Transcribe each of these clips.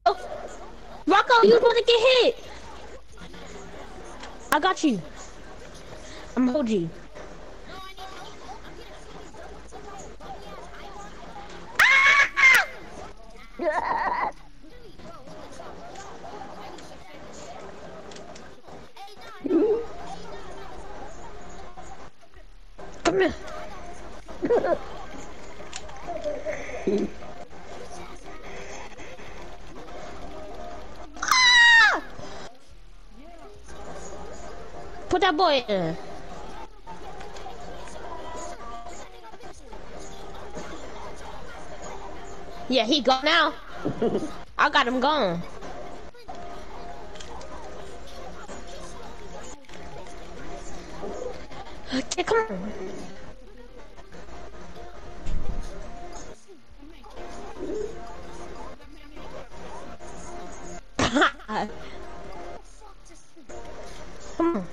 Rocco, you about to get hit. I got you. I'm hold you. Come here. Put that boy in. Yeah, he gone now. I got him gone. Okay, come on. Come on.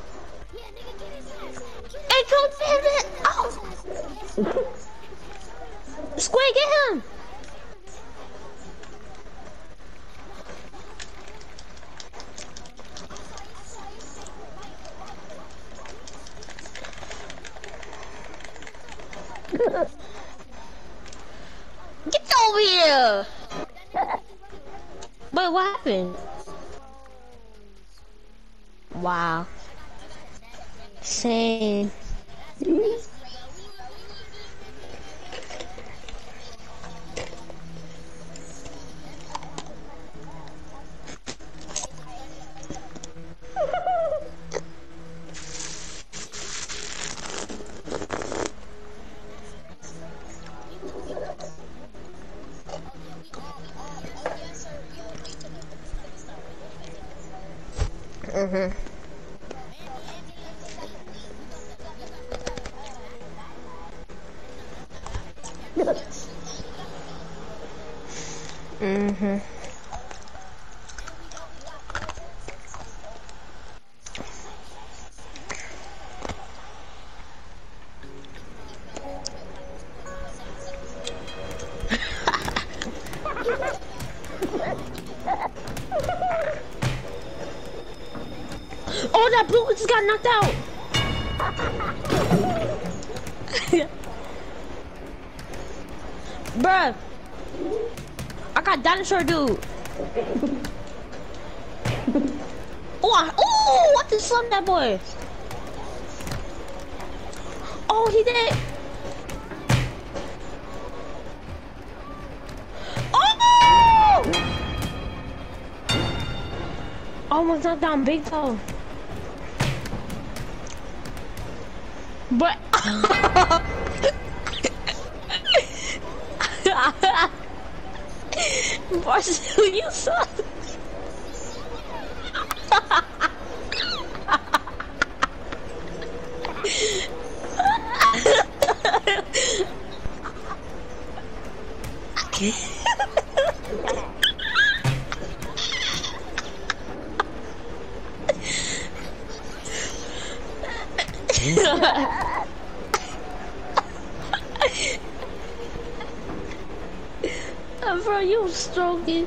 Hey, come it. Oh. Square, get him. Get over here. Wait, what happened? Wow. Same. Mhm. Mhm. Oh, that blue just got knocked out. Bruh, I got dinosaur dude. Oh, what the slum that boy? Oh, he did. Oh! Almost knocked down big toe. But Barstool, you suck. Bro, you stroking.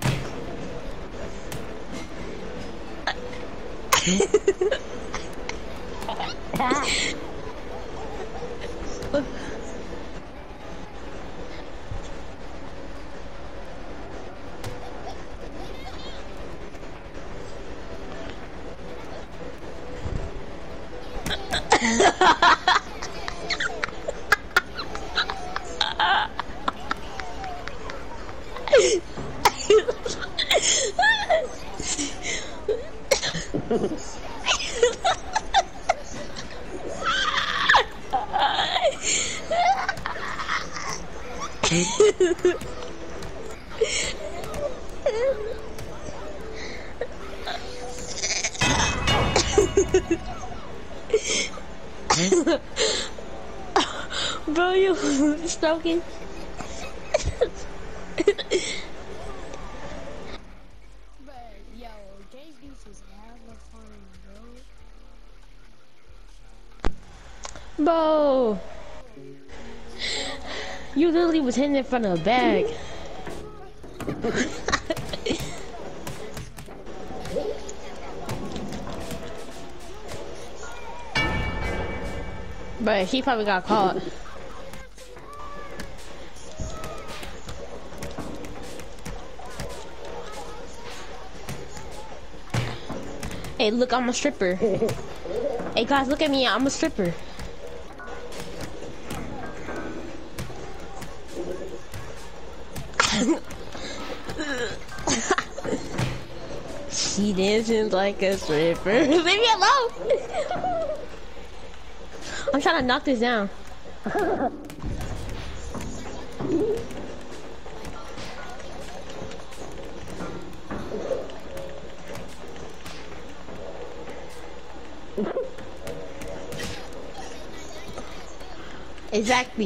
Bro, you stroking. Bro, you literally was hitting in front of a bag. But he probably got caught. Hey, look, I'm a stripper. Hey guys, look at me, I'm a stripper. She dances like a stripper. Leave me alone! I'm trying to knock this down. Exactly.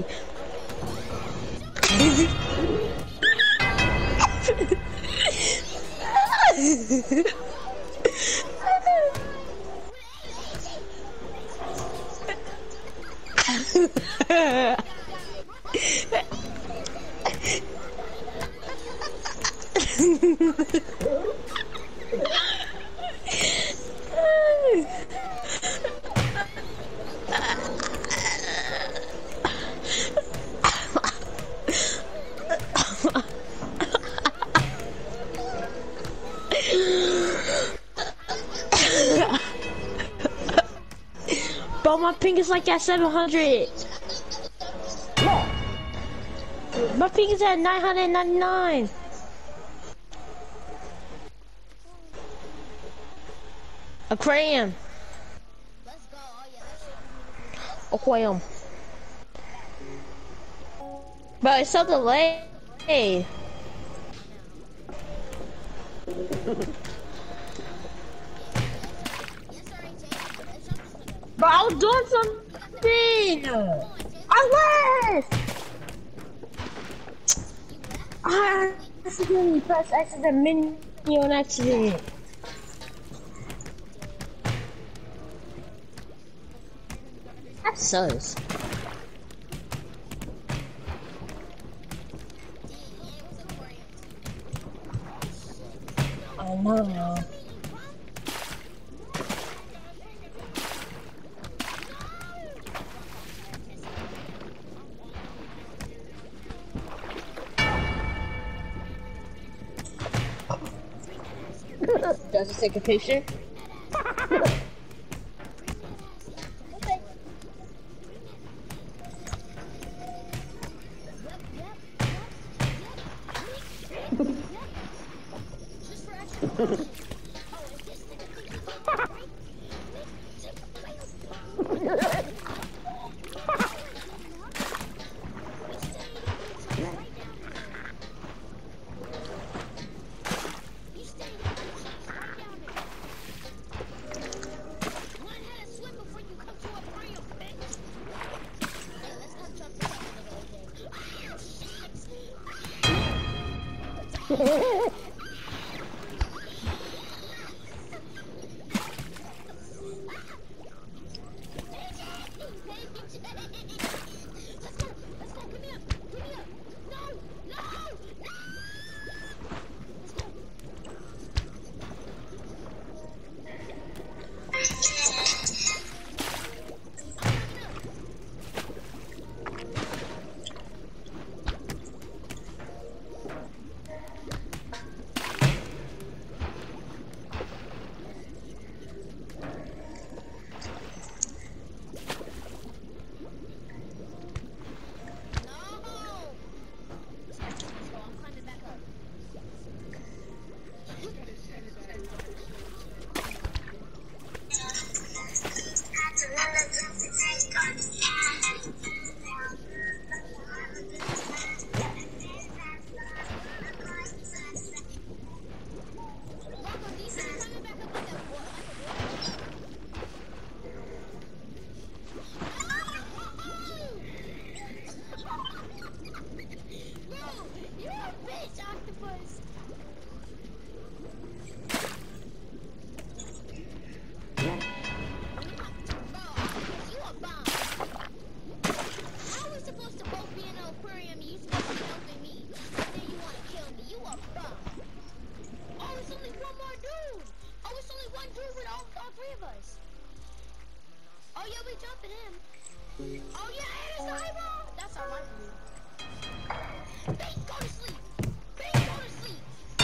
Bro, my ping is like at 700. My ping is at 999. Aquarium. Let's go. Oh, yeah, that's Aquarium. But it's so delayed. Bro, I was doing something. I left. I accidentally pressed X as a menu on accident. That sucks. I know. Does it take a picture? Oh, you'll be jumping him. Oh yeah, it is the eyeball. That's our life. Bing, go to sleep. Bing, go to sleep.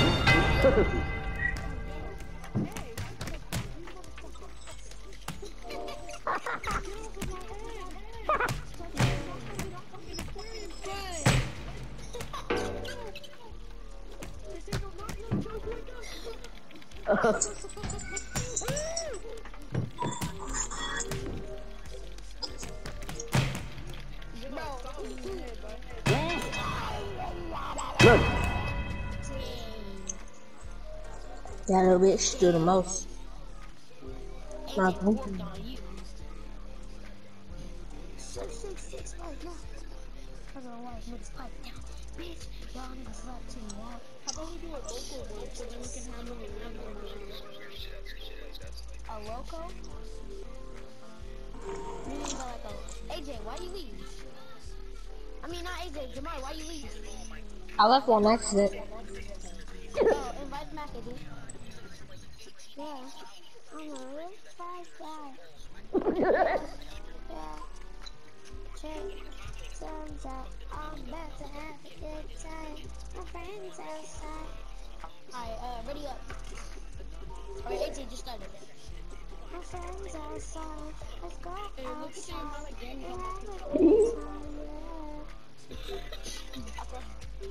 Look, Dang. That little bitch do the most. AJ My walked boo. on you. 666 like no. I'm gonna watch niggas pipe down. Bitch, y'all niggas love to me out. How about we do a local one so then we can handle it A loco? You didn't go like a AJ, why you leave? I mean not AJ, Jamar, why you leave? I left on accident. Oh, invite him back, AJ. Yeah. I'm a real fast guy. Yeah. Check thumbs up. I'm about to have a good time. My friends outside. Alright, ready up. Alright, AJ just started. My friends outside. Let's go outside. And have a good time, yeah. Okay.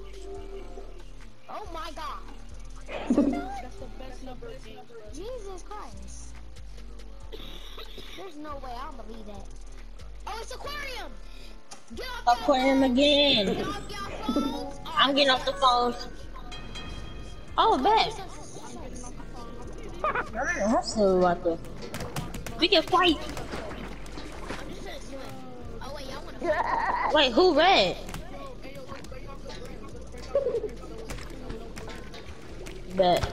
Oh my god. That's the best number of games. Jesus Christ. There's no way I'll believe that. Oh, it's aquarium! Get off your Aquarium phones! again. Get off your phones! I'm getting off the phone. Oh, bet. I'm still about to. We can fight. Oh wait, y'all wanna Wait, who red? Bet.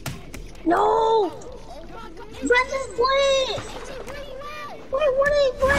No! Red is red! AJ, where you at? Wait, what is red?